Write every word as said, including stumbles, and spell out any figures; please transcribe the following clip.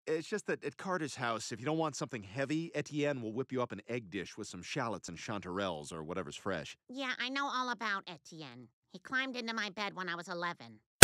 It's just that at Carter's house, if you don't want something heavy, Etienne will whip you up an egg dish with some shallots and chanterelles or whatever's fresh. Yeah, I know all about Etienne. He climbed into my bed when I was eleven.